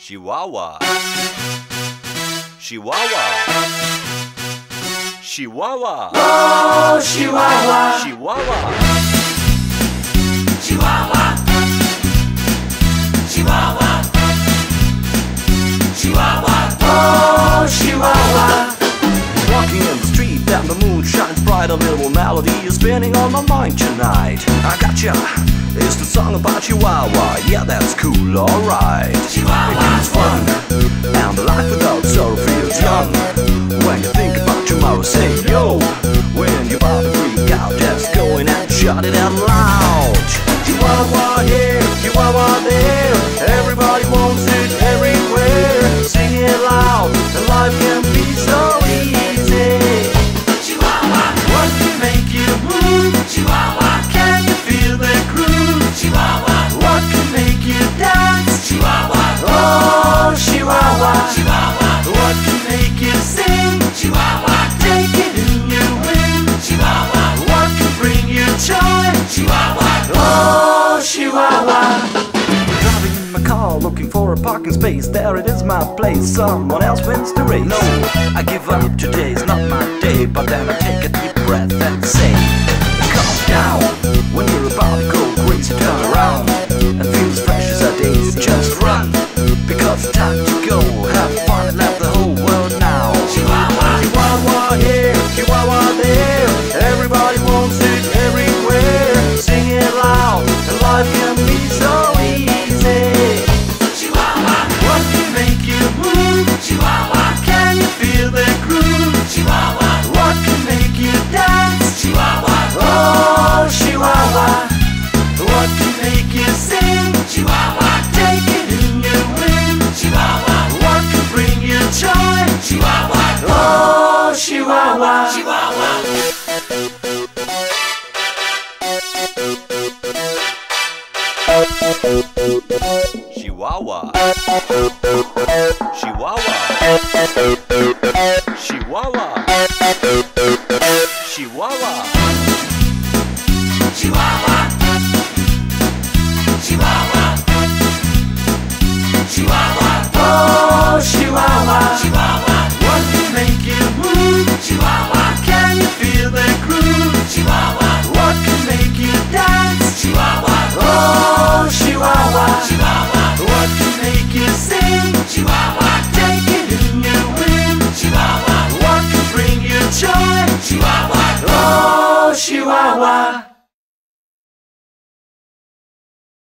Chihuahua. Chihuahua. Chihuahua. Oh, Chihuahua. Chihuahua. Chihuahua. Chihuahua. Chihuahua. Oh, Chihuahua. Walking in the street and the moon shines bright. A little melody is spinning on my mind tonight. I gotcha, it's the song about Chihuahua. Yeah, that's cool, alright. Chihuahua. It's fun, and the life without sorrow feels young. When you think about tomorrow, say yo. When you're about to freak out, just go in and shout it out loud. Chihuahua here, Chihuahua there. Everybody wants it everywhere. Sing it loud, and life can be so easy. Chihuahua. What can make you move? Chihuahua. Can you feel the groove? Chihuahua. What can make you dance? Chihuahua. Oh, Chihuahua. Chihuahua. What can make you sing? Chihuahua. Take it in your wing. Chihuahua. What can bring you joy? Chihuahua. Oh, Chihuahua. Driving in my car, looking for a parking space. There it is, my place. Someone else wins the race. No, I give up. Today's not my day. But then I take a deep breath and say, calm down. When you're about to go crazy, turn around and feel as fresh as a daisy. Just run, because it's time to go. Have fun and left the whole world now. Chihuahua. Chihuahua here, Chihuahua there. Everybody wants it everywhere. Sing it loud, and life can be so easy. Chihuahua. What can make you move? Chihuahua. Can you feel the groove? Chihuahua. What can make you dance? Chihuahua. Oh, Chihuahua. What can make you sing? Chihuahua. Take it in your wing. Chihuahua. What can bring you joy? Chihuahua. Oh, Chihuahua. Chihuahua. Chihuahua. Chihuahua. Chihuahua.